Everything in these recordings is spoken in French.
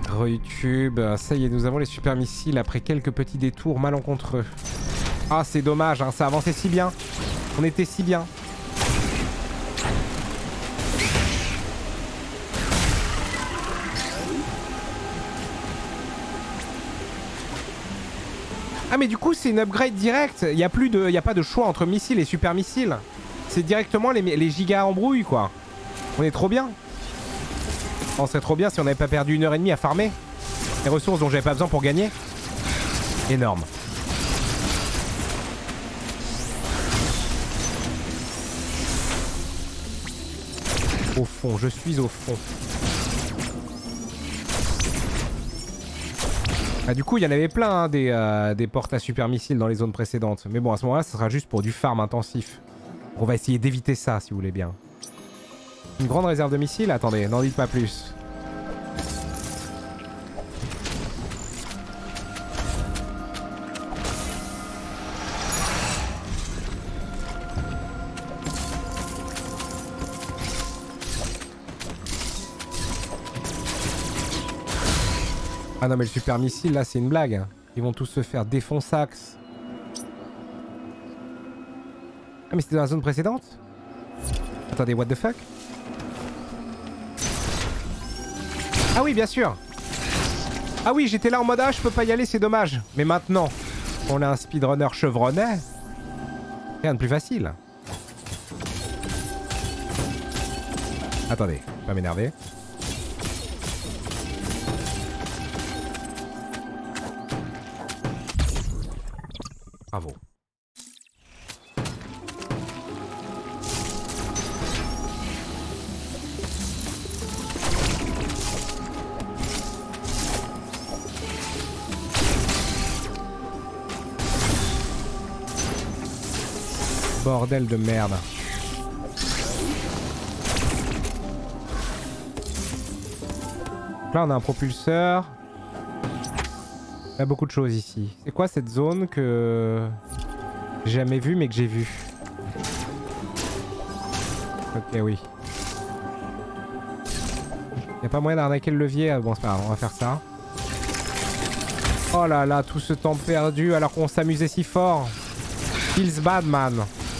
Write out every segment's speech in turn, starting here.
YouTube, ça y est, nous avons les super missiles après quelques petits détours malencontreux. Ah, c'est dommage, hein, ça avançait si bien. On était si bien. Ah mais du coup c'est une upgrade directe. Il n'y a pas de choix entre missiles et super missiles. C'est directement les gigas embrouilles quoi. On est trop bien. On serait trop bien si on n'avait pas perdu 1h30 à farmer les ressources dont j'avais pas besoin pour gagner. Énorme. Au fond, je suis au fond. Ah, du coup, il y en avait plein hein, des portes à super missiles dans les zones précédentes. Mais bon, à ce moment-là, ça sera juste pour du farm intensif. On va essayer d'éviter ça, si vous voulez bien. Une grande réserve de missiles? Attendez, n'en dites pas plus. Ah non mais le super missile là c'est une blague. Ils vont tous se faire défonçax. Ah mais c'était dans la zone précédente? Attendez, what the fuck? Ah oui bien sûr. Ah oui j'étais là en mode ah je peux pas y aller c'est dommage. Mais maintenant on a un speedrunner chevronnet. Rien de plus facile. Attendez, pas m'énerver. Bravo. Bordel de merde. Donc là on a un propulseur. Il y a beaucoup de choses ici. C'est quoi cette zone que j'ai jamais vue mais que j'ai vue? Ok oui. Y a pas moyen d'arnaquer le levier? Bon c'est pas grave, on va faire ça. Oh là là, tout ce temps perdu alors qu'on s'amusait si fort. Feels bad man.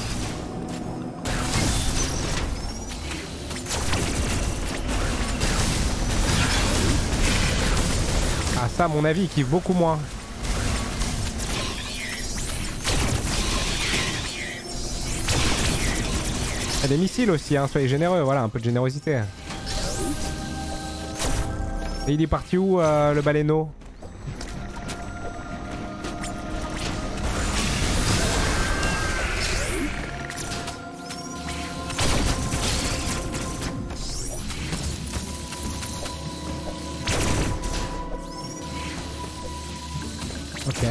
Ah ça à mon avis il kiffe beaucoup moins. Il y a des missiles aussi hein, soyez généreux, voilà un peu de générosité. Et il est parti où le baleineau? Ok.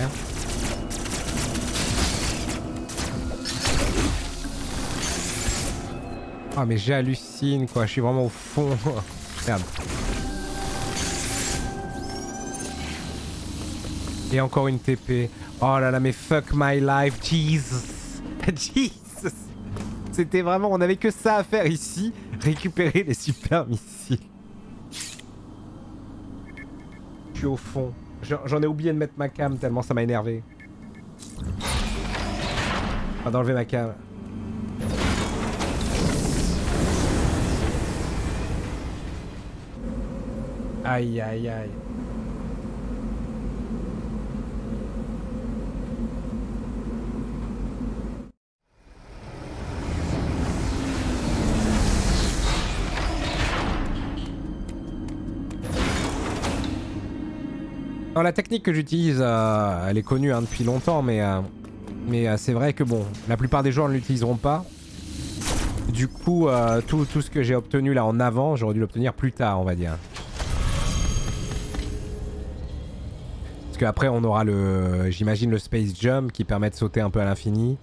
Ah mais j'hallucine quoi, je suis vraiment au fond. Merde. Et encore une TP. Oh là là mais fuck my life, Jesus. Jesus. C'était vraiment, on avait que ça à faire ici. Récupérer les super missiles. Je suis au fond. J'en ai oublié de mettre ma cam tellement ça m'a énervé. Enfin d'enlever ma cam. Aïe aïe aïe. Non, la technique que j'utilise, elle est connue hein, depuis longtemps, mais c'est vrai que bon, la plupart des joueurs ne l'utiliseront pas. Du coup, tout ce que j'ai obtenu là en avant, j'aurais dû l'obtenir plus tard, on va dire. Parce qu'après, on aura j'imagine le Space Jump qui permet de sauter un peu à l'infini.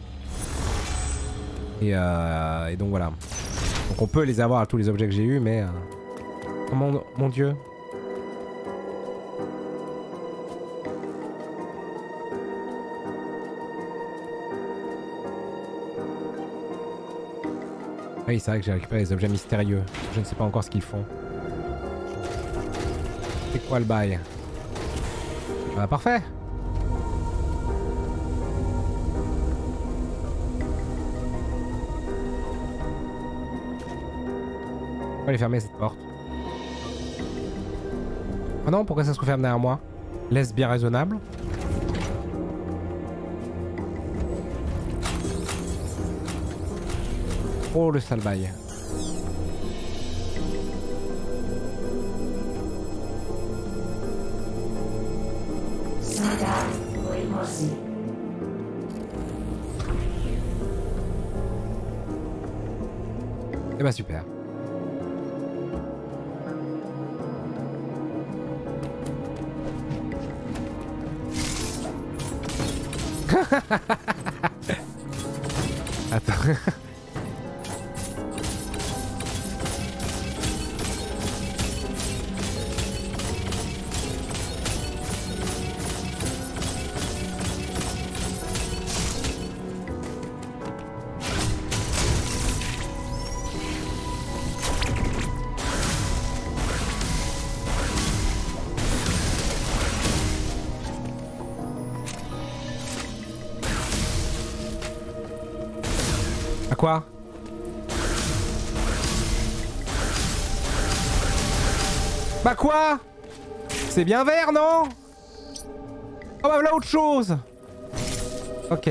Et donc voilà. Donc on peut les avoir à tous les objets que j'ai eus, mais... Oh mon dieu. Oui, c'est vrai que j'ai récupéré les objets mystérieux. Je ne sais pas encore ce qu'ils font. C'est quoi le bail? Ah, parfait. On va aller fermer cette porte. Oh non, pourquoi ça se referme derrière moi? Laisse bien raisonnable. Oh le sale bail. Eh bah super. Attends. Quoi? Bah quoi? C'est bien vert, non? Oh bah voilà autre chose. Ok.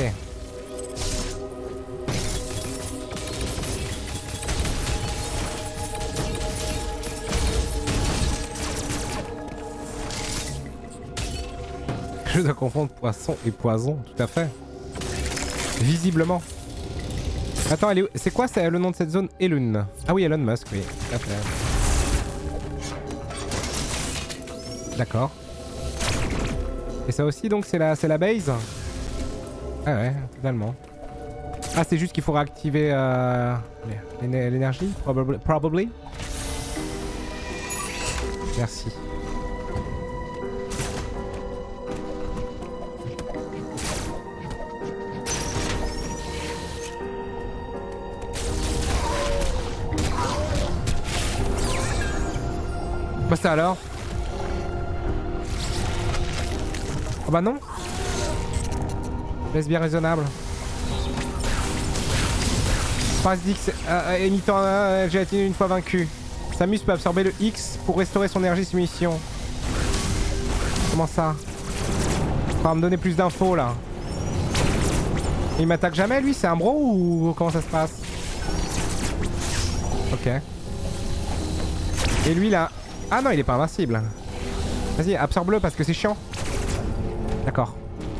Je dois confondre poisson et poison, tout à fait. Visiblement. Attends, c'est quoi le nom de cette zone? Elon. Ah oui, Elon Musk, oui. D'accord. Et ça aussi, donc, c'est la base? Ah ouais, totalement. Ah, c'est juste qu'il faut réactiver l'énergie? Probably. Merci. Bah ça alors? Oh bah non. Laisse bien raisonnable. Parasitix émettant gélatine une fois vaincu. Samus peut absorber le X pour restaurer son énergie soumission. Comment ça? Faut me donner plus d'infos là. Il m'attaque jamais lui? C'est un bro ou comment ça se passe? Ok. Et lui là... Ah non, il est pas invincible. Vas-y, absorbe-le parce que c'est chiant. D'accord.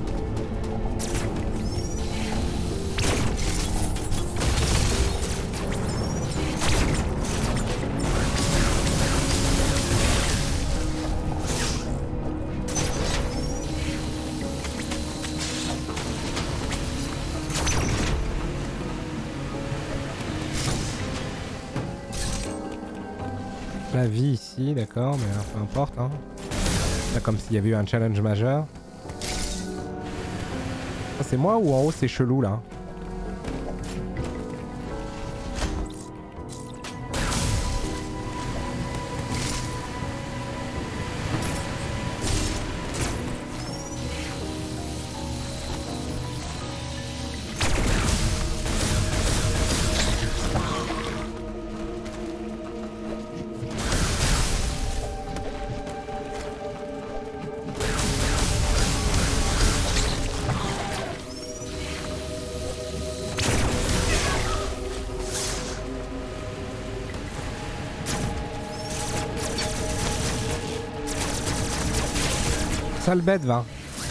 La vie ici, d'accord, mais peu importe. Hein. Là, comme s'il y avait eu un challenge majeur. Ça, c'est moi ou en haut c'est chelou là? Sale bête, va.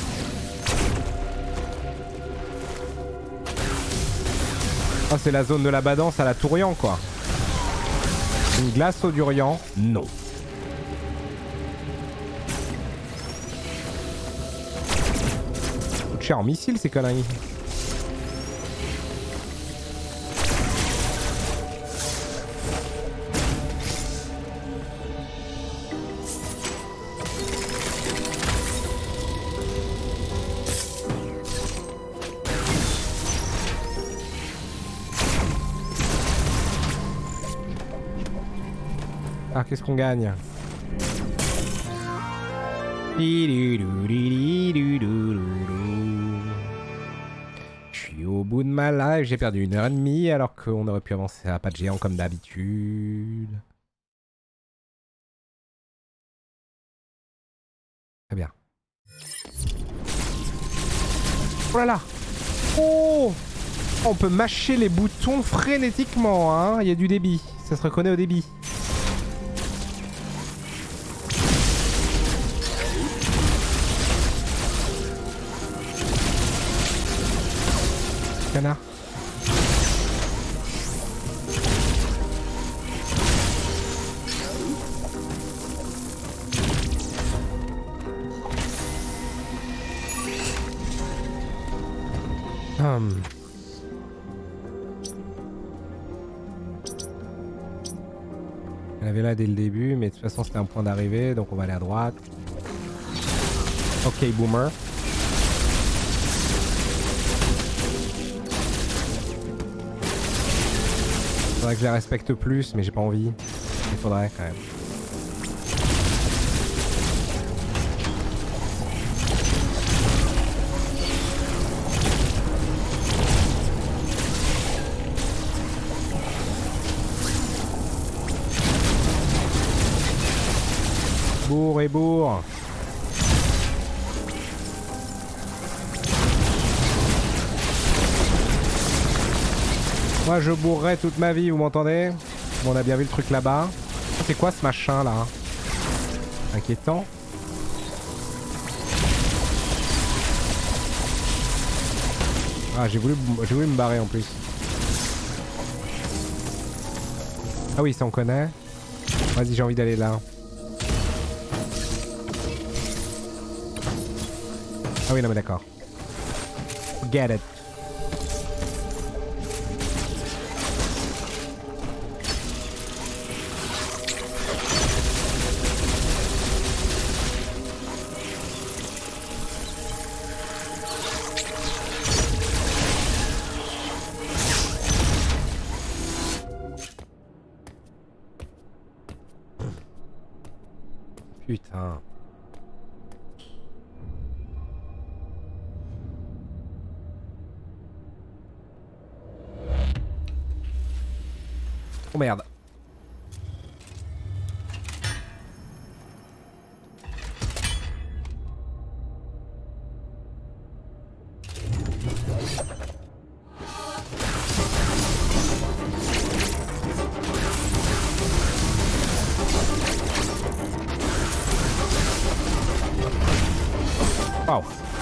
Oh, c'est la zone de la badance à la Tourian, quoi. Une glace au durian? Non. Coûte cher en missile, ces conneries. Ah, qu'est-ce qu'on gagne? Je suis au bout de ma life, j'ai perdu 1h30 alors qu'on aurait pu avancer à pas de géant comme d'habitude. Très bien. Oh là là! Oh! On peut mâcher les boutons frénétiquement, hein. Il y a du débit. Ça se reconnaît au débit. Canard. Elle avait là dès le début, mais de toute façon c'était un point d'arrivée, donc on va aller à droite. Ok, boomer. Faudrait que je les respecte plus, mais j'ai pas envie. Il faudrait quand même. Bourre et bourre. Moi je bourrerai toute ma vie, vous m'entendez? Bon, on a bien vu le truc là-bas. C'est quoi ce machin là? Inquiétant. Ah, j'ai voulu me barrer en plus. Ah oui, ça on connaît. Vas-y, j'ai envie d'aller là. Ah oui, non mais d'accord. Get it. Putain. Oh merde. Wow.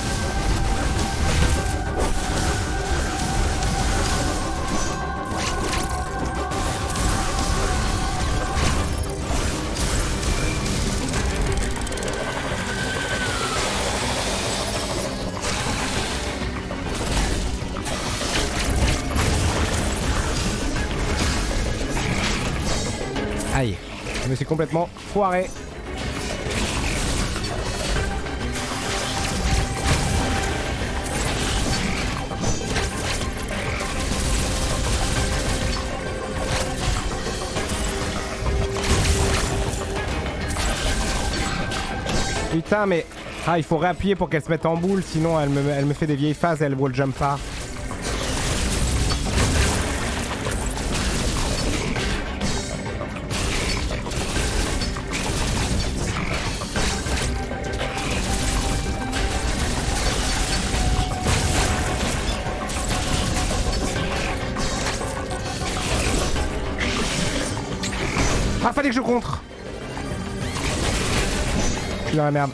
Aïe, je me suis complètement foiré. Putain mais... Ah, il faut réappuyer pour qu'elle se mette en boule, sinon elle me fait des vieilles phases et elle wall jump pas. Ah, fallait que je contre. Je suis dans la merde.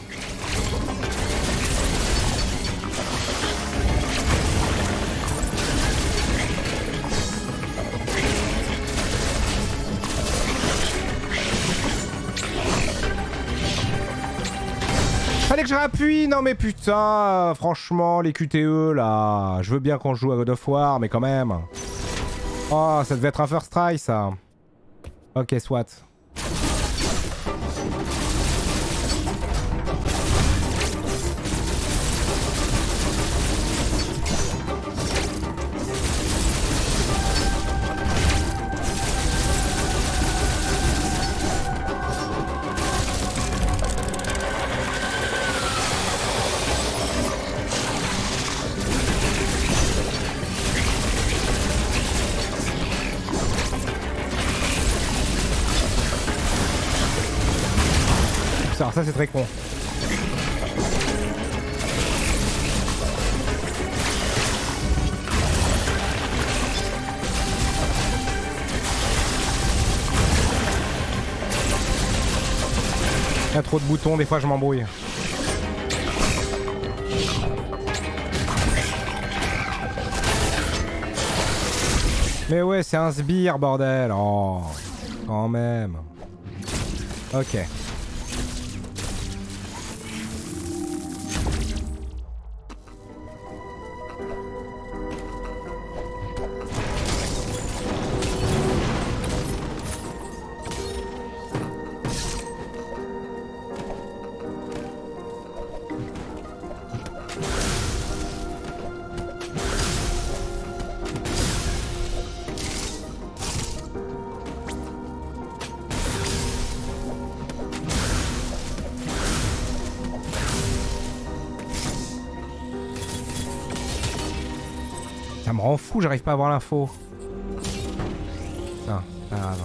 Fallait que je rappuie. Non mais putain, franchement, les QTE là. Je veux bien qu'on joue à God of War, mais quand même. Oh, ça devait être un first try ça. Ok, soit. Alors ça c'est très con. Il y a trop de boutons, des fois je m'embrouille. Mais ouais, c'est un sbire, bordel. Oh, quand même. Ok. Ça me rend fou, j'arrive pas à voir l'info. Non, pas grave.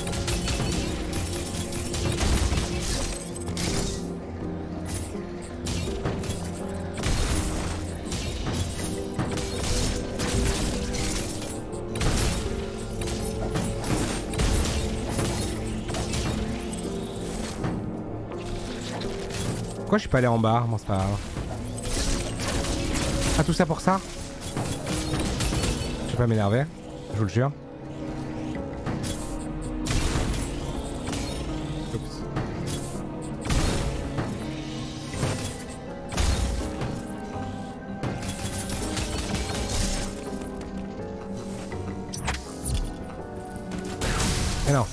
Pourquoi je suis pas allé en bas? Bon, c'est pas grave. Ah, tout ça pour ça? Je vais pas m'énerver, je vous le jure. Oups. Mais non.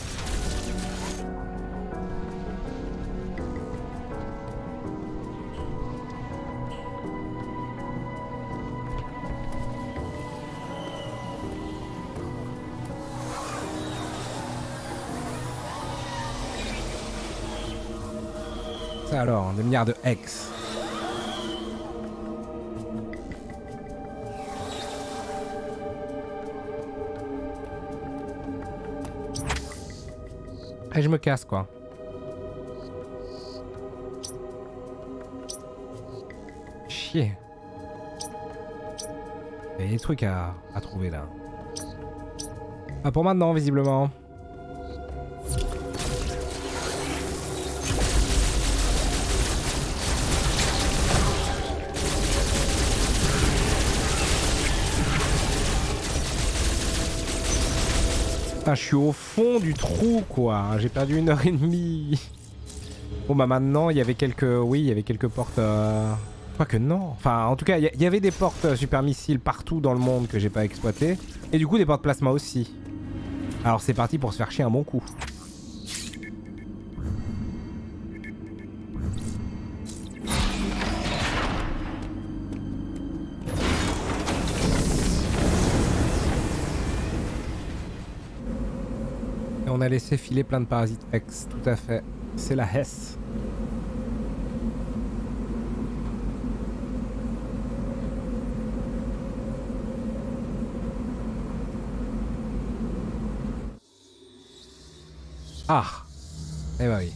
Ça alors, des milliards de X. Et je me casse quoi. Chier. Il y a des trucs à trouver là. Pas pour maintenant visiblement. Putain, je suis au fond du trou quoi, j'ai perdu 1h30. Bon bah maintenant il y avait quelques... Oui, il y avait quelques portes... Pas que non. Enfin en tout cas il y avait des portes super missiles partout dans le monde que j'ai pas exploitées. Et du coup des portes plasma aussi. Alors c'est parti pour se faire chier un bon coup. On a laissé filer plein de parasites X, tout à fait. C'est la Hesse. Ah. Eh bah oui.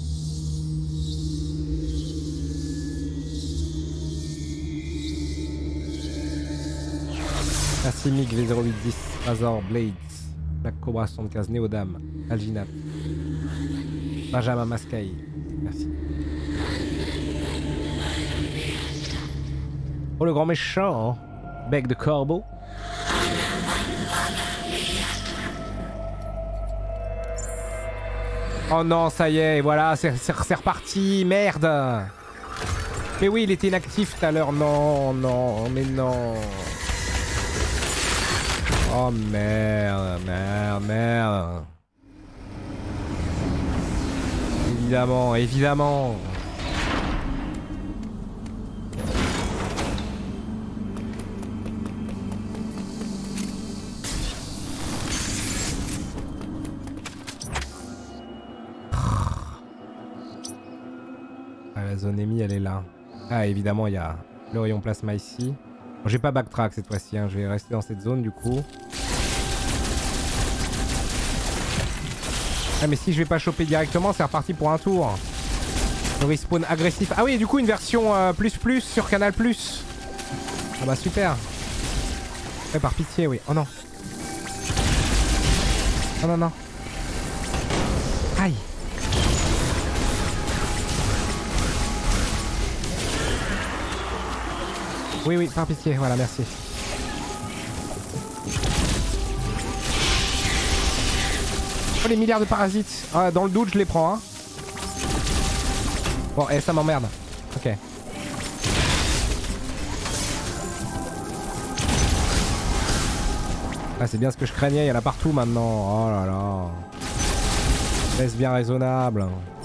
Merci Mig V0810, Azor Blades, Black Cobra 75, Néodame, Alginat, Benjamin Mascaille, merci. Oh le grand méchant, hein. Bec de corbeau. Oh non, ça y est, voilà, c'est reparti, merde. Mais oui, il était inactif tout à l'heure, non, non, mais non. Oh merde, merde, merde. Évidemment, évidemment. Ah, la zone émise, elle est là. Ah, évidemment, il y a le rayon plasma ici. Bon, j'ai pas backtrack cette fois-ci, hein. Je vais rester dans cette zone du coup. Ah mais si je vais pas choper directement, c'est reparti pour un tour. Le respawn agressif. Ah oui, du coup une version plus plus sur Canal Plus. Ah bah super. Ouais, par pitié, oui. Oh non. Non, non, non. Aïe. Oui, oui, par pitié. Voilà, merci. Oh, les milliards de parasites. Ah, dans le doute, je les prends, hein. Bon, ça m'emmerde. Ok. Ah, c'est bien ce que je craignais, il y en a partout maintenant. Oh là là. Est-ce bien raisonnable?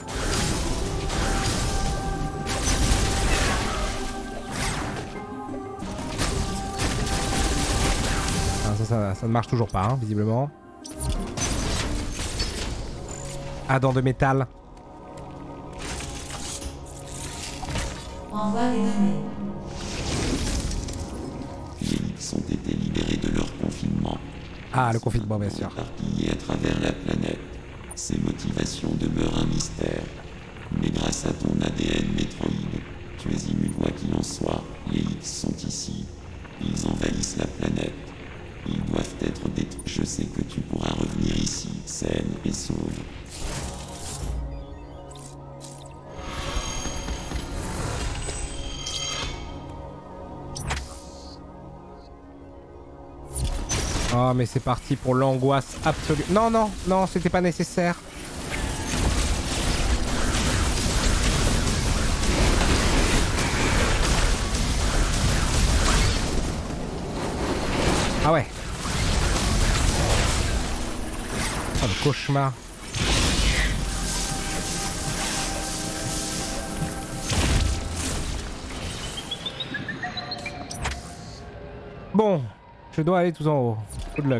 Ah, ça ne marche toujours pas, hein, visiblement. Ah, dents de métal. Envoie les données. Les élites ont été libérés de leur confinement. Ah, le confinement, bien sûr. Éparpillés à travers la planète. Ces motivations demeurent un mystère. Mais grâce à ton ADN Metroid, tu es immune quoi qu'il en soit. Les élites sont ici. Ils envahissent la planète. Ils doivent être détruits. Je sais que tu pourras revenir ici, saine et sauve. Oh, mais c'est parti pour l'angoisse absolue. Non, non, non, c'était pas nécessaire. Ah ouais. Oh, le cauchemar. Bon, je dois aller tout en haut. Good luck.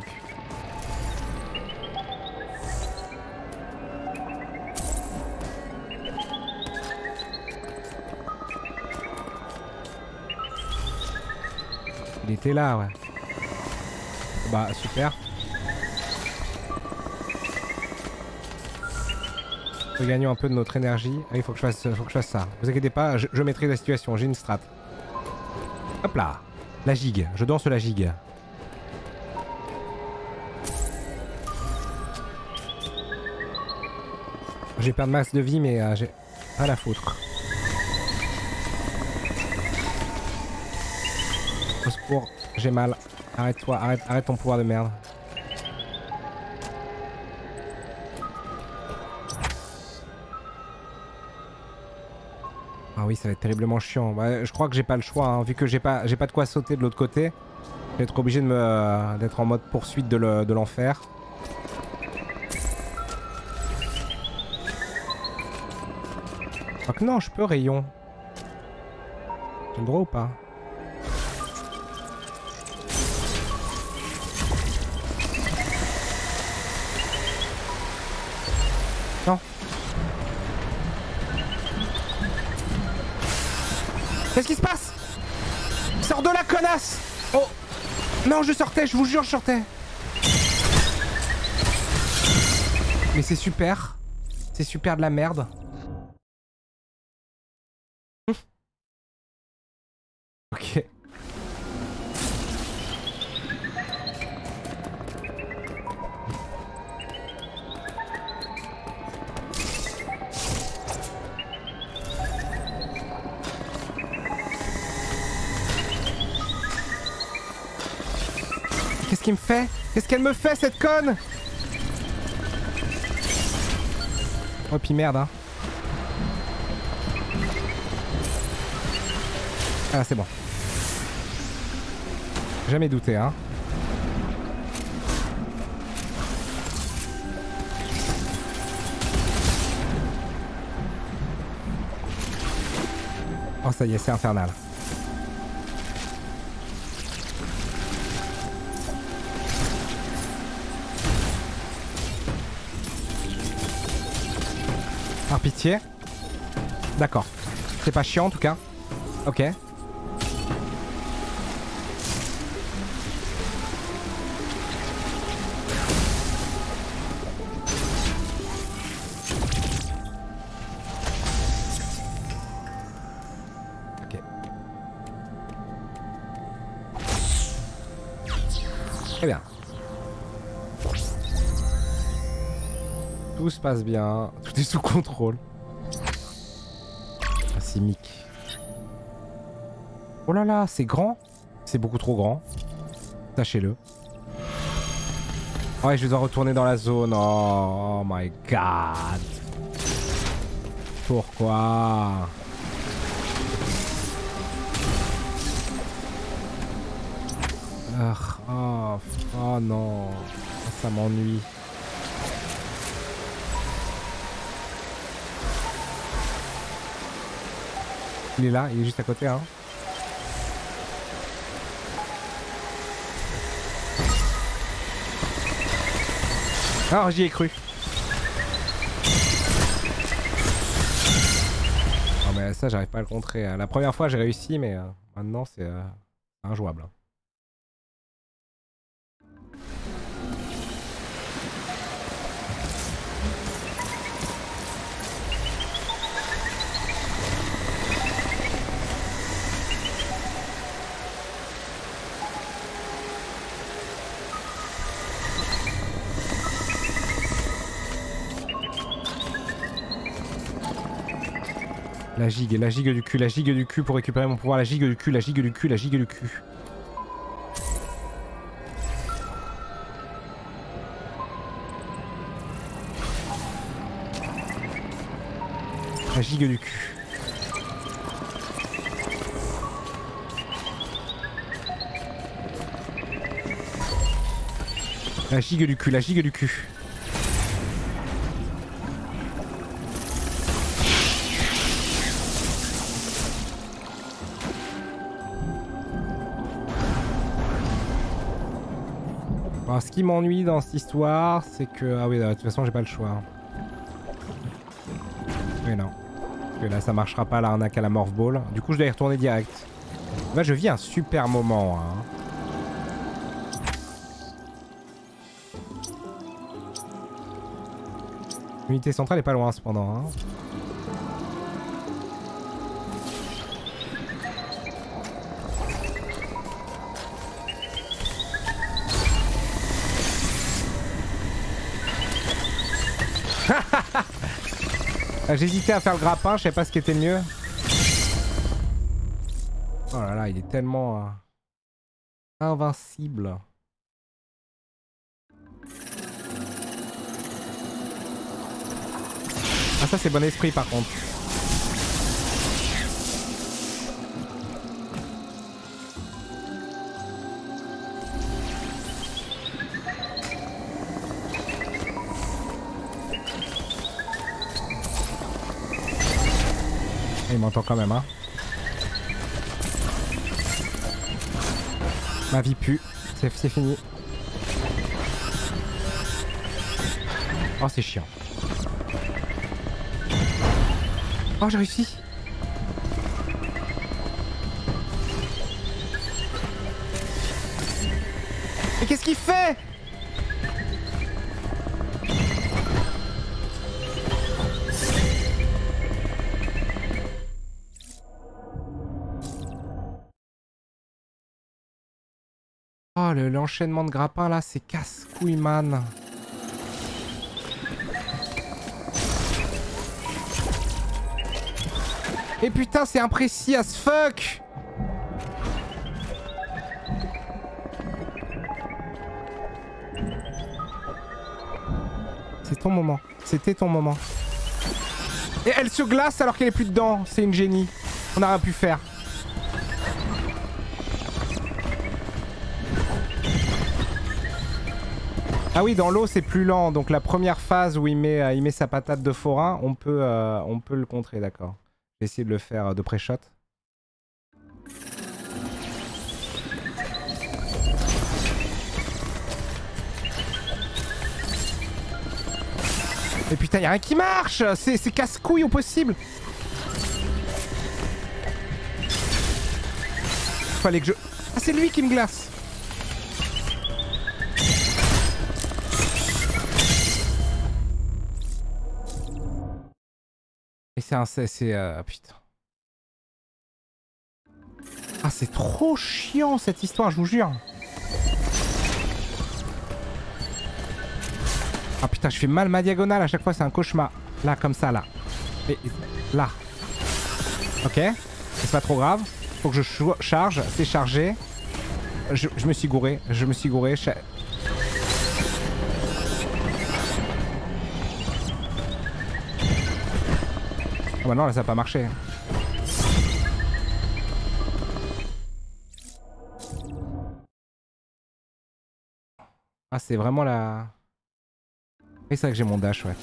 Il était là, ouais. Bah, super. Regagnons un peu de notre énergie. Ah, il faut que je fasse ça. Vous inquiétez pas, je maîtrise la situation, j'ai une strat. Hop là. La gigue, je danse la gigue. J'ai perdu masse de vie, mais j'ai rien à foutre. Au secours, j'ai mal. Arrête-toi, arrête ton pouvoir de merde. Ah oui, ça va être terriblement chiant. Bah, je crois que j'ai pas le choix, hein. Vu que j'ai pas de quoi sauter de l'autre côté. Je vais être obligé de d'être en mode poursuite de l'enfer. Donc non, je peux rayon. J'ai le droit ou pas? Non. Qu'est-ce qui se passe? Sors de la connasse! Oh! Non, je sortais, je vous jure, je sortais. Mais c'est super. C'est super de la merde. Ok. Qu'est-ce qu'il me fait? Qu'est-ce qu'elle me fait, cette conne? Oh, puis merde, hein. Ah, c'est bon. Jamais douté, hein. Oh, ça y est, c'est infernal. Par pitié. D'accord. C'est pas chiant en tout cas. Ok. Très bien. Tout se passe bien. Tout est sous contrôle. Ah, c'est Mick. Oh là là, c'est grand. C'est beaucoup trop grand. Sachez-le. Ouais, je dois retourner dans la zone. Oh my god. Pourquoi? Oh non. Ça m'ennuie. Il est là, il est juste à côté, hein. Alors j'y ai cru. Non mais ça j'arrive pas à le contrer. La première fois j'ai réussi mais maintenant c'est injouable. La gigue du cul pour récupérer mon pouvoir, la gigue du cul, la gigue du cul, la gigue du cul. La gigue du cul. La gigue du cul, la gigue du cul. Alors, ce qui m'ennuie dans cette histoire, c'est que... Ah oui, de toute façon, j'ai pas le choix. Mais non. Parce que là, ça marchera pas l'arnaque à la Morph Ball. Du coup, je dois y retourner direct. Là, je vis un super moment. Hein. L'unité centrale est pas loin, cependant. Hein. J'hésitais à faire le grappin, je savais pas ce qui était mieux. Oh là là, il est tellement invincible. Ah ça c'est bon esprit par contre. Il m'entend quand même, hein. Ma vie pue. C'est fini. Oh, c'est chiant. Oh, j'ai réussi. Mais qu'est-ce qu'il fait ? Oh, l'enchaînement de grappins là, c'est casse-couille, man. Et putain, c'est imprécis as fuck. C'est ton moment. C'était ton moment. Et elle se glace alors qu'elle est plus dedans. C'est une génie. On n'a rien pu faire. Ah oui, dans l'eau c'est plus lent, donc la première phase où il met sa patate de forain, on peut le contrer, d'accord. Je vais essayer de le faire de pré-shot. Mais putain, y'a rien qui marche. C'est casse-couille au possible. Fallait que je... Ah, c'est lui qui me glace. Et c'est un... putain. Ah, c'est trop chiant cette histoire, je vous jure. Ah putain, je fais mal ma diagonale à chaque fois, c'est un cauchemar. Là, comme ça, là. Et là. Ok. C'est pas trop grave. Faut que je charge. C'est chargé. Je me suis gouré. Je me suis gouré. Oh bah non, là, ça a pas marché. Ah, c'est vraiment la... Et c'est vrai que j'ai mon dash, ouais.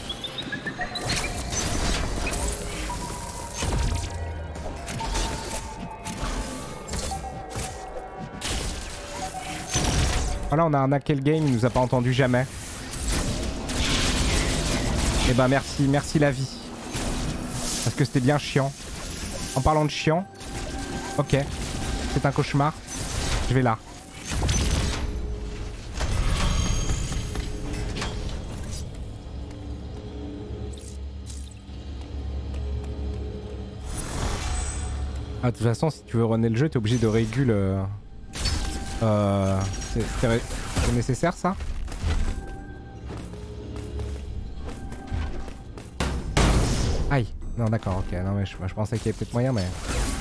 Voilà, on a arnaqué le game, il nous a pas entendu jamais. Et bah merci, merci la vie. Parce que c'était bien chiant. En parlant de chiant, ok, c'est un cauchemar. Je vais là. Ah, de toute façon, si tu veux runner le jeu, t'es obligé de réguler. C'est nécessaire ça? Aïe. Non d'accord, ok. Non mais je pensais qu'il y avait peut-être moyen mais...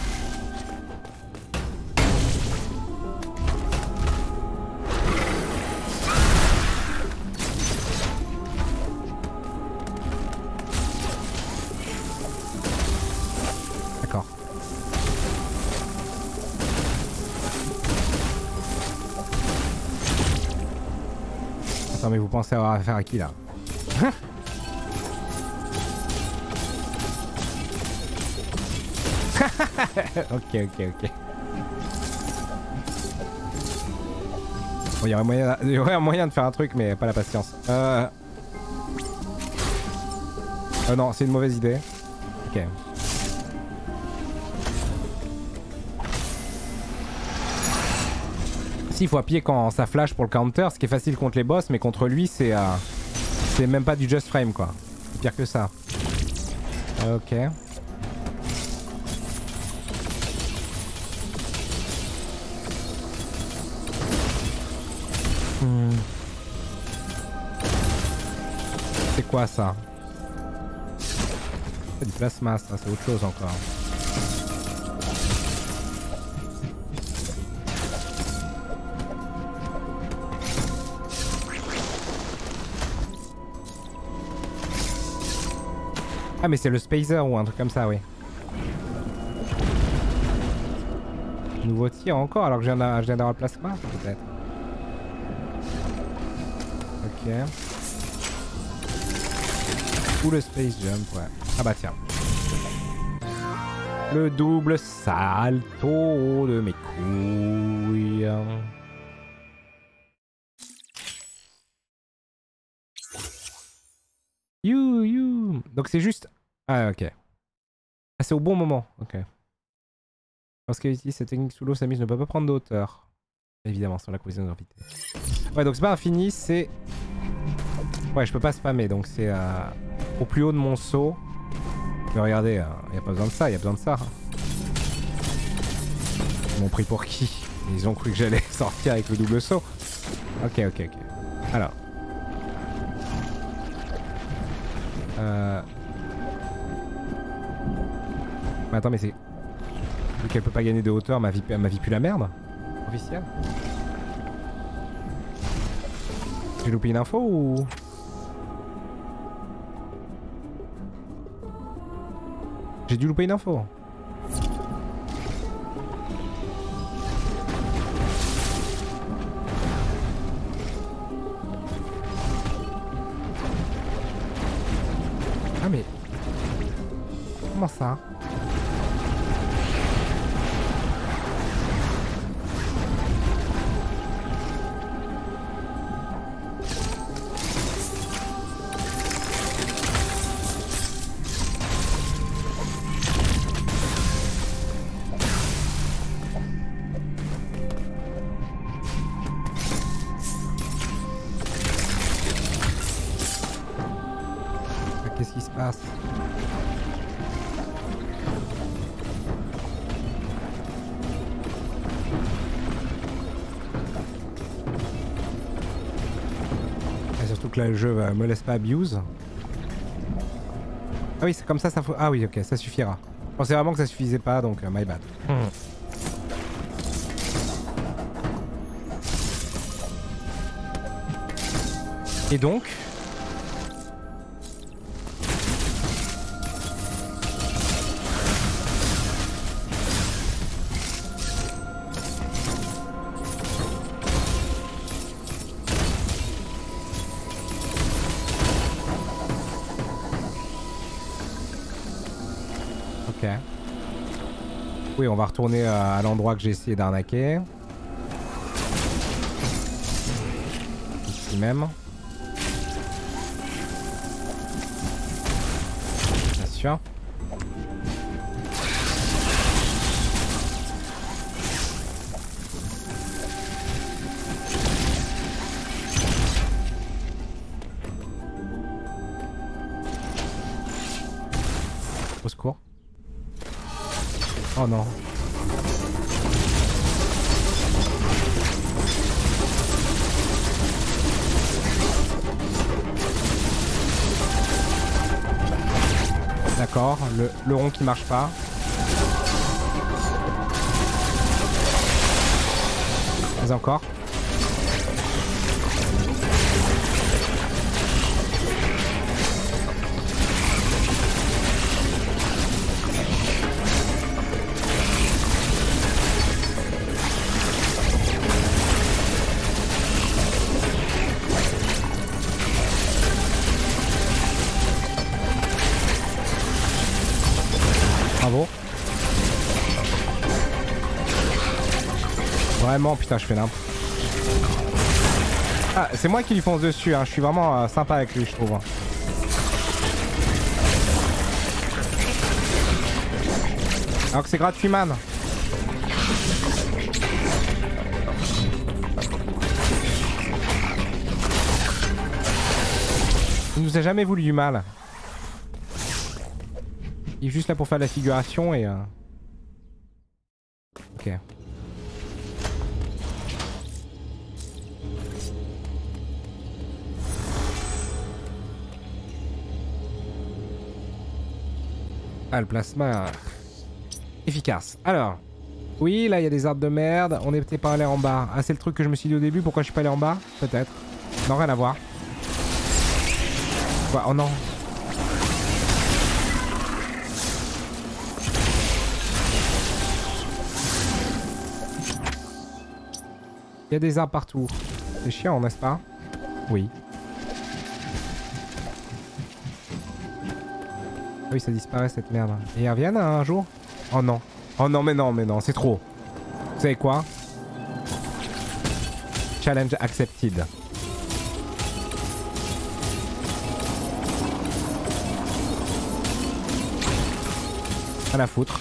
D'accord. Attends mais vous pensez avoir affaire à qui là? Ok. Bon, il y aurait un moyen de faire un truc, mais pas la patience. Non, c'est une mauvaise idée. Ok. Si, il faut appuyer quand ça flash pour le counter, ce qui est facile contre les boss, mais contre lui, c'est même pas du just frame, quoi. C'est pire que ça. Ok. C'est quoi ça? C'est du plasma, ça, c'est autre chose encore. Ah mais c'est le spacer ou un truc comme ça, oui. Nouveau tir encore alors que je viens d'avoir le plasma peut-être. Ok. Ou le space jump, ouais. Ah bah tiens. Le double salto de mes couilles. You. Donc c'est juste... Ah ok. Ah c'est au bon moment, ok. Lorsqu'elle utilise cette technique sous l'eau, Samus ne peut pas prendre de hauteur. Évidemment, sur la collision de gravité. Ouais, donc c'est pas infini, c'est... Ouais, je peux pas spammer, donc c'est au plus haut de mon saut. Mais regardez, y a pas besoin de ça, y a besoin de ça. Ils m'ont pris pour qui? Ils ont cru que j'allais sortir avec le double saut. Ok. Alors. Mais attends, mais c'est... Vu qu'elle peut pas gagner de hauteur, ma vie pue la merde? Officiel? J'ai loupé une info ou... J'ai dû louper une info. Ah mais... Comment ça? Qu'est-ce qui se passe? Donc là le jeu me laisse pas abuse. Ah oui c'est comme ça faut... Ah oui ok ça suffira. Je pensais vraiment que ça suffisait pas donc my bad. Et donc... Ok. Oui, on va retourner à l'endroit que j'ai essayé d'arnaquer. Ici même. Bien sûr. Au secours. Oh non. D'accord, le rond qui marche pas. Mais encore. Bravo. Vraiment, putain, je fais n'importe. Ah, c'est moi qui lui fonce dessus, hein. Je suis vraiment sympa avec lui, je trouve. Alors que c'est gratuit, man. Il nous a jamais voulu du mal. Il est juste là pour faire de la figuration et... Ok. Ah, le plasma... efficace. Alors... Oui, là, il y a des arbres de merde. On n'était pas allé en bas. Ah, c'est le truc que je me suis dit au début. Pourquoi je suis pas allé en bas? Peut-être. Non, rien à voir. Quoi? Oh non. Il y a des arbres partout. C'est chiant, n'est-ce pas? Oui. Ah oui, ça disparaît cette merde. Et ils reviennent un jour? Oh non. Oh non, mais non, c'est trop. Vous savez quoi? Challenge accepted. À la foutre.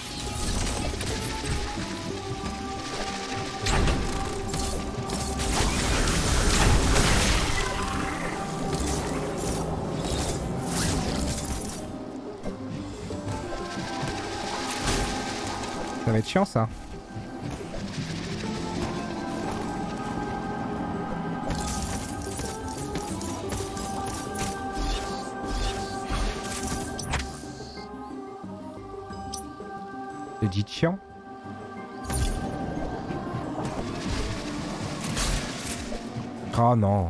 Ça va être chiant ça. C'est dit chiant. Oh non.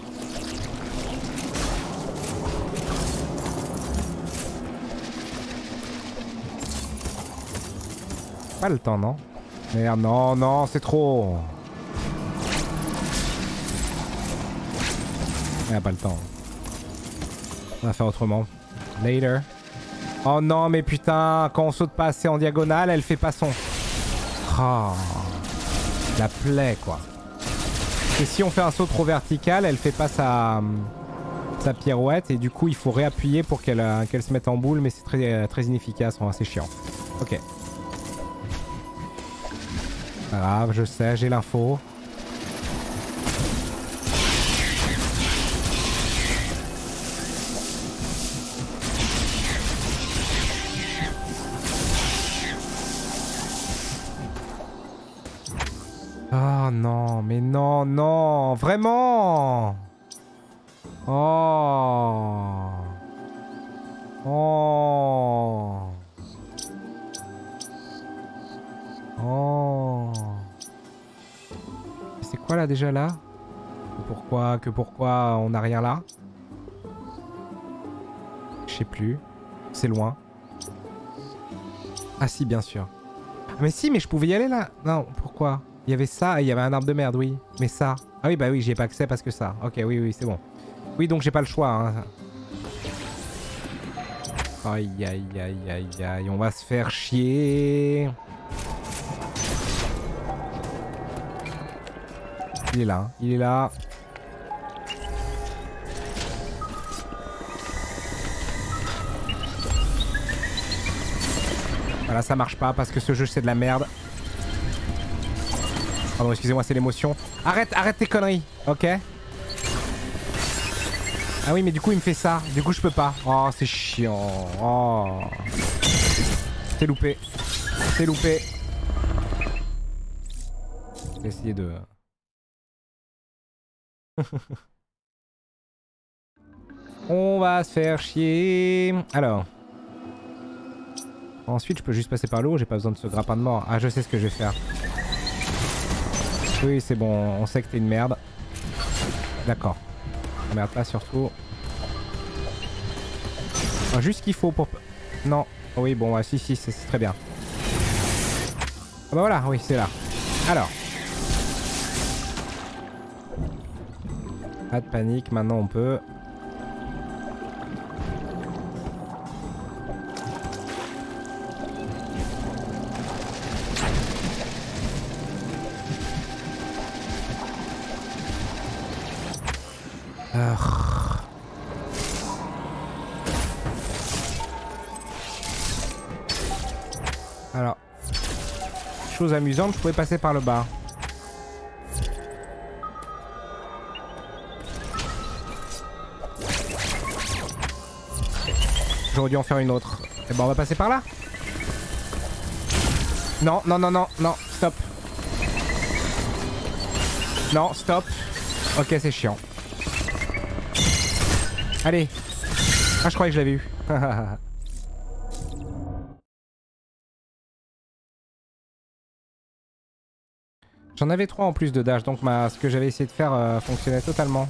Pas le temps, non? Merde, non, non, c'est trop. Il n'y a pas le temps. On va faire autrement. Later. Oh non, mais putain, quand on saute pas assez en diagonale, elle fait pas son... Oh. La plaie, quoi. Et si on fait un saut trop vertical, elle fait pas sa pirouette et du coup il faut réappuyer pour qu'elle se mette en boule, mais c'est très inefficace, enfin, c'est chiant. Ok. Pas grave, je sais, j'ai l'info. Oh non, mais non, non, vraiment. Oh. Oh. Oh. C'est quoi là déjà là? Que pourquoi on n'a rien là? Je sais plus. C'est loin. Ah si, bien sûr. Mais si, mais je pouvais y aller là. Non, pourquoi? Il y avait ça et il y avait un arbre de merde, oui. Mais ça. Ah oui, bah oui, j'y ai pas accès parce que ça. Ok, oui, oui, c'est bon. Oui, donc j'ai pas le choix. Hein. Aïe, aïe, aïe, aïe, aïe. On va se faire chier. Il est là, hein. Il est là. Voilà, ça marche pas parce que ce jeu c'est de la merde. Pardon, excusez-moi, c'est l'émotion. Arrête, arrête tes conneries, ok? Ah oui, mais du coup il me fait ça. Du coup je peux pas. Oh, c'est chiant. Oh. C'est loupé. C'est loupé. Je vais essayer de... On va se faire chier. Alors. Ensuite, je peux juste passer par l'eau. J'ai pas besoin de ce grappin de mort. Ah, je sais ce que je vais faire. Oui, c'est bon. On sait que t'es une merde. D'accord. Merde pas surtout. Ah, juste ce qu'il faut pour... Non. Oui, bon, si, si, c'est très bien. Ah bah voilà, oui, c'est là. Alors. Pas de panique, maintenant on peut... Alors, chose amusante, je pouvais passer par le bas. J'aurais dû en faire une autre. Et ben on va passer par là. Non, non, non, non, non, stop. Non, stop. Ok, c'est chiant. Allez. Ah, je croyais que je l'avais eu. J'en avais 3 en plus de dash, donc ce que j'avais essayé de faire fonctionnait totalement.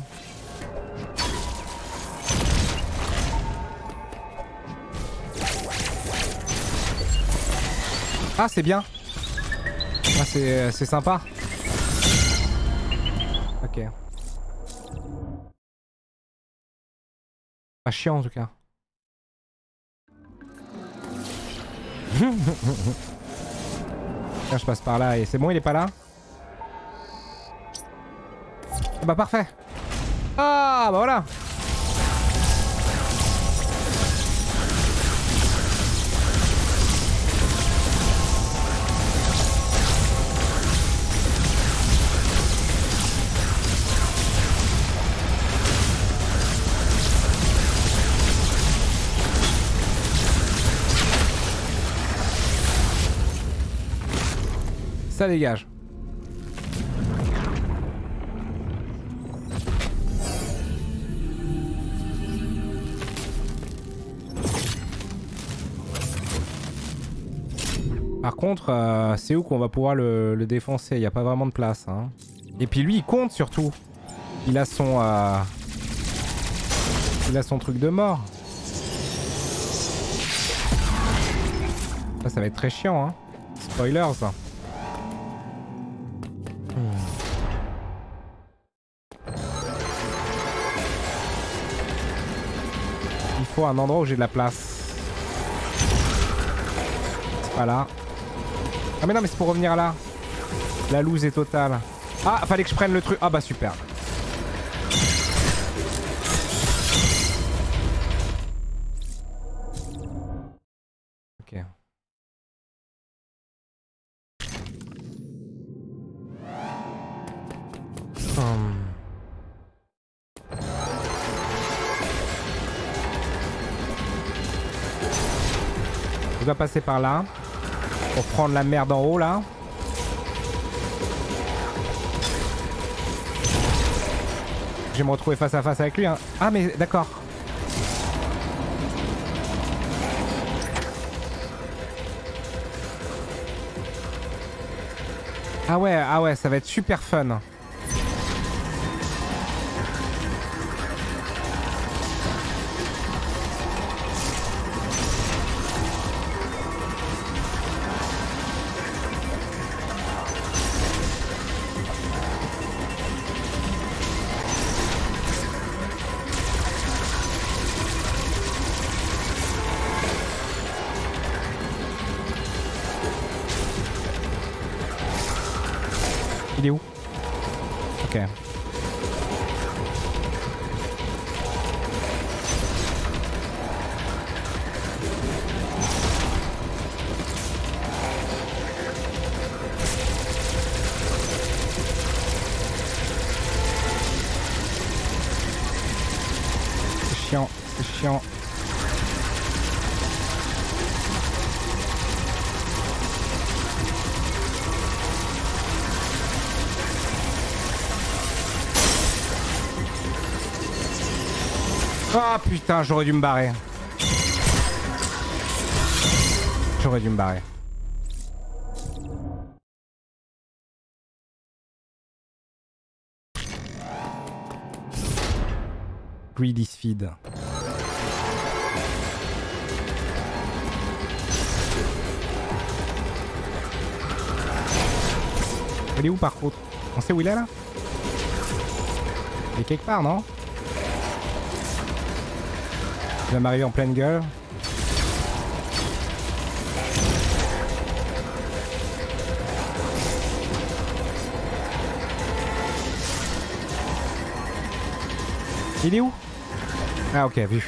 Ah, c'est bien. Ah, c'est sympa. Ok. Pas chiant en tout cas. Là, je passe par là et c'est bon, il est pas là? Ah bah parfait. Ah bah voilà. Ça dégage. Par contre, c'est où qu'on va pouvoir le défoncer? Il n'y a pas vraiment de place. Hein. Et puis lui, il compte surtout. Il a son truc de mort. Ça va être très chiant. Hein. Spoilers. Il faut un endroit où j'ai de la place. C'est pas là. Ah mais non, mais c'est pour revenir là. La loose est totale. Ah, fallait que je prenne le truc. Ah bah super. Ok. On va passer par là. Pour prendre la merde en haut là. Je vais me retrouver face à face avec lui, hein. Ah mais d'accord. Ah ouais, ça va être super fun. Il est où? Ok. C'est chiant, c'est chiant. Oh putain, j'aurais dû me barrer. J'aurais dû me barrer. Greedy feed. Il est où par contre? On sait où il est là? Il est quelque part, non? Il va m'arriver en pleine gueule. Il est où? Ah ok, vu.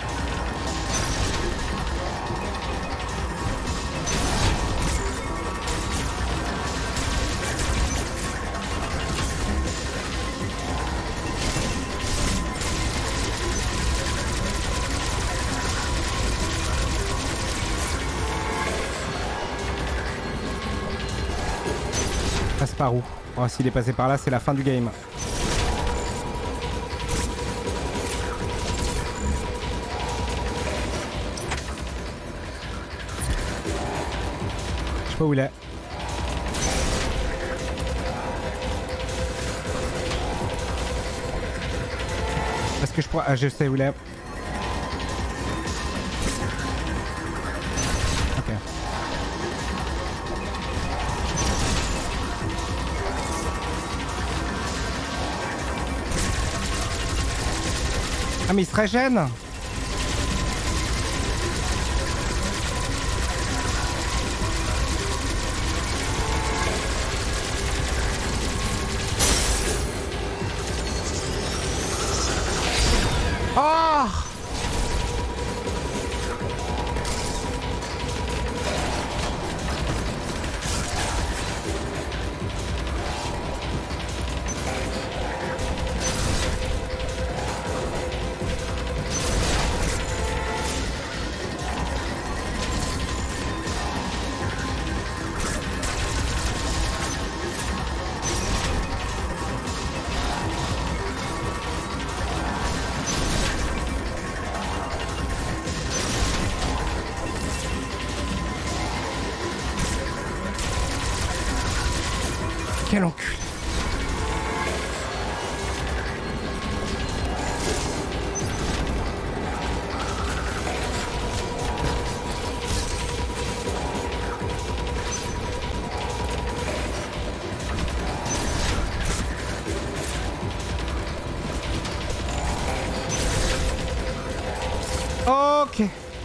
Passe par où? Oh, s'il est passé par là, c'est la fin du game. Je sais pas où il est. Est-ce que je pourrais... Ah, je sais où il est. Ok. Ah mais il se régène. Oh! Quel enculé. Ok.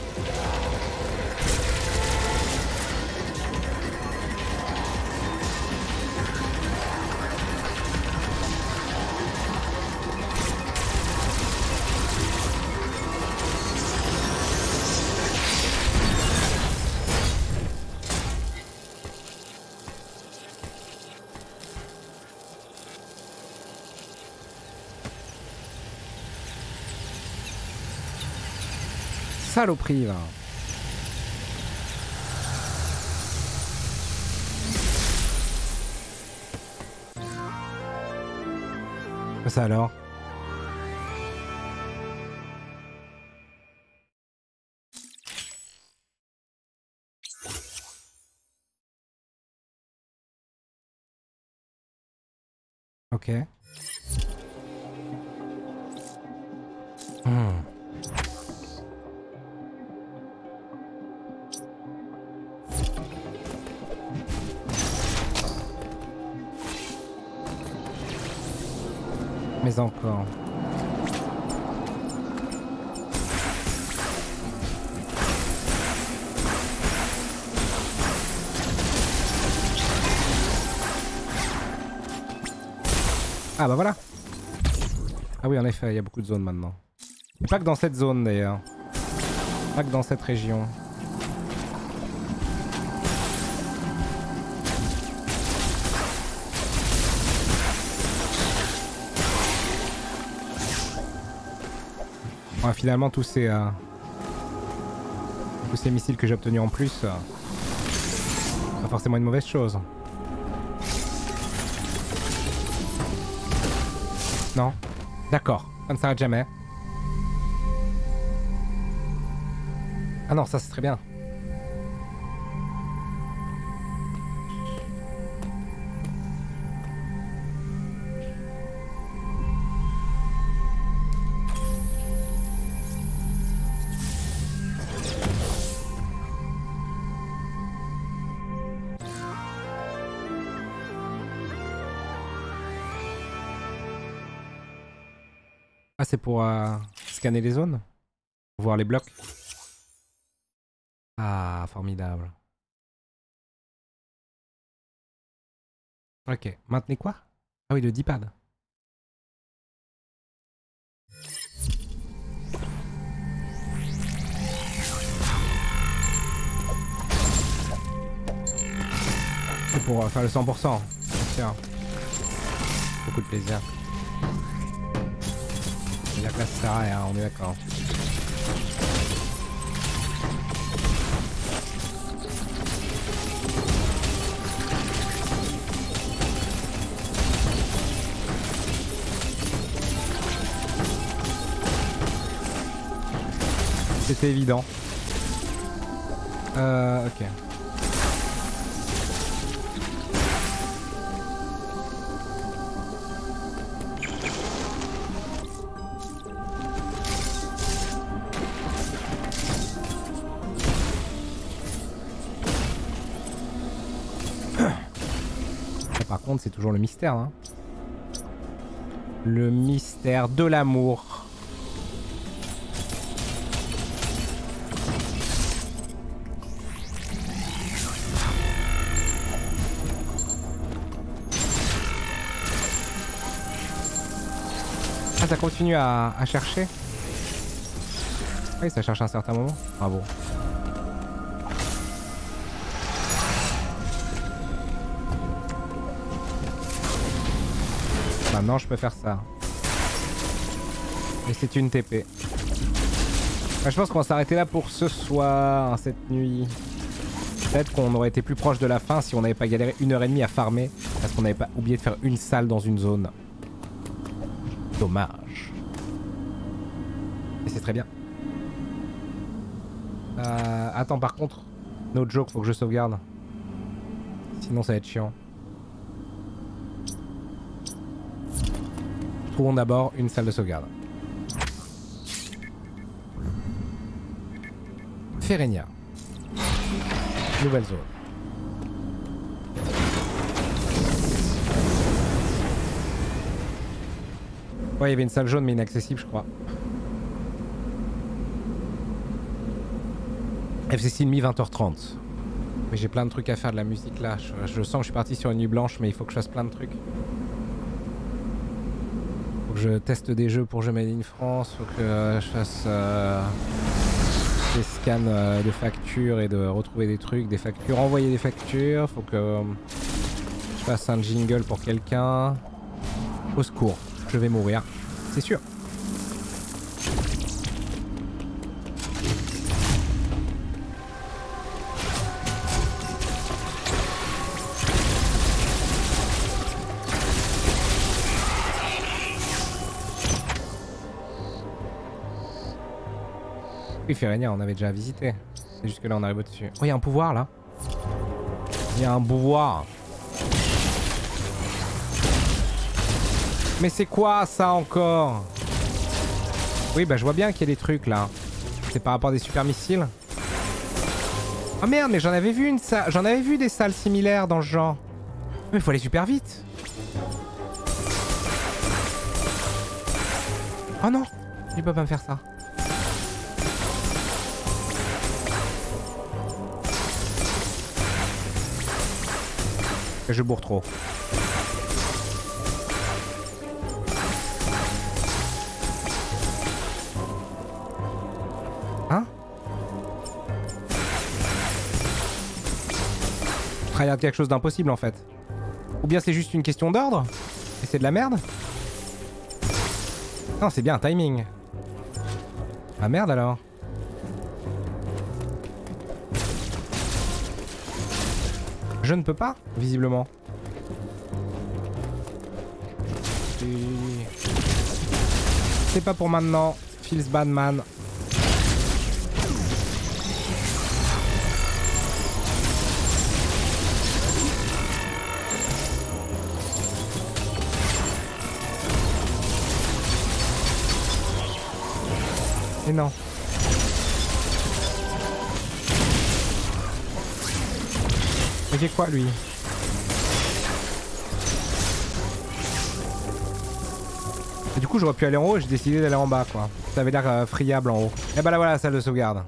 Saloperie, va. Ça alors? Ok. Hmm. Mais encore. Ah bah voilà. Ah oui en effet, il y a beaucoup de zones maintenant. Et pas que dans cette zone d'ailleurs. Pas que dans cette région. Ouais, finalement tous ces missiles que j'ai obtenus en plus, pas forcément une mauvaise chose. Non? D'accord, ça ne s'arrête jamais. Ah non, ça c'est très bien. Ah, c'est pour scanner les zones? Voir les blocs? Ah, formidable. Ok, maintenez quoi? Ah oui, le D-pad. C'est pour faire le 100%. Tiens. Beaucoup de plaisir. Et la place sert à rien, on est d'accord. C'était évident. Ok. Par contre, c'est toujours le mystère, hein. Le mystère de l'amour. Ah, ça continue à chercher. Oui, ça cherche un certain moment. Bravo. Maintenant, je peux faire ça. Et c'est une TP. Enfin, je pense qu'on va s'arrêter là pour ce soir, hein, cette nuit. Peut-être qu'on aurait été plus proche de la fin si on n'avait pas galéré 1h30 à farmer. Parce qu'on n'avait pas oublié de faire une salle dans une zone. Dommage. Et c'est très bien. Attends, par contre, no joke, faut que je sauvegarde. Sinon, ça va être chiant. Trouvons d'abord une salle de sauvegarde. Ferenia. Nouvelle zone. Ouais, il y avait une salle jaune mais inaccessible, je crois. FCC demi 20h30. Mais j'ai plein de trucs à faire de la musique là. Je sens que je suis parti sur une nuit blanche, mais il faut que je fasse plein de trucs. Faut que je teste des jeux pour Jeux Made in France. Faut que je fasse des scans de factures et de retrouver des trucs, des factures, envoyer des factures. Faut que je fasse un jingle pour quelqu'un. Au secours, je vais mourir. C'est sûr. Oui, Ferenia, on avait déjà visité. C'est juste que là, on arrive au-dessus. Oh, il y a un pouvoir, là. Il y a un pouvoir. Mais c'est quoi ça encore? Oui, bah je vois bien qu'il y a des trucs là. C'est par rapport à des super missiles. Ah merde, mais j'en avais vu une salle. J'en avais vu des salles similaires dans ce genre. Mais il faut aller super vite. Oh non, il peut pas me faire ça. Je bourre trop. Hein? Regarde quelque chose d'impossible en fait. Ou bien c'est juste une question d'ordre? Et c'est de la merde? Non, c'est bien un timing. Ah merde alors. Je ne peux pas, visiblement. C'est pas pour maintenant. Feels bad man. Et non. Il fait quoi lui? Et du coup j'aurais pu aller en haut et j'ai décidé d'aller en bas quoi. Ça avait l'air friable en haut. Et bah là voilà la salle de sauvegarde.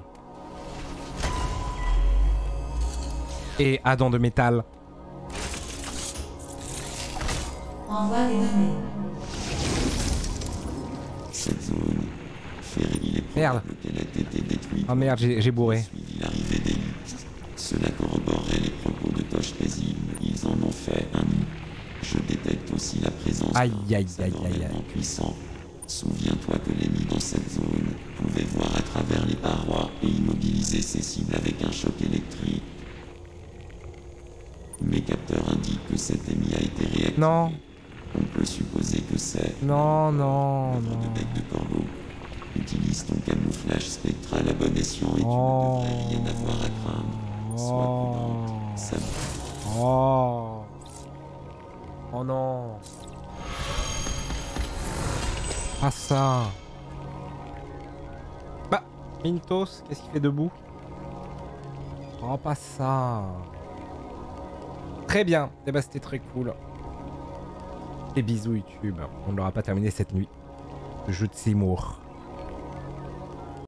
Et Adam de métal. Envoie les données. Cette zone, il est Merde. probable qu'elle ait été détruite. Oh merde, j'ai bourré. Suivi l'arrivée des Licks. Cela corroborerait les propos de Tosh paisible. Ils en ont fait un nid. Je détecte aussi la présence Aïe, d'un aïe, renforçateur aïe, aïe, aïe. élément puissant. Souviens-toi que l'ennemi dans cette zone pouvait voir à travers les parois et immobiliser ses cibles avec un choc électrique. Mes capteurs indiquent que cet ennemi a été réactivé. Non. On peut supposer que c'est... Non, non, de non. bec de corbeau. Utilise ton camouflage spectral à bon escient et tu Oh. ne devrais rien avoir à craindre. Sois prudente. Ça... Oh. Oh non. Pas ça. Bah, Mintos, qu'est-ce qu'il fait debout? Oh, pas ça. Très bien. Et bah, c'était très cool. Et bisous YouTube. On ne l'aura pas terminé cette nuit. Le jeu de Seymour.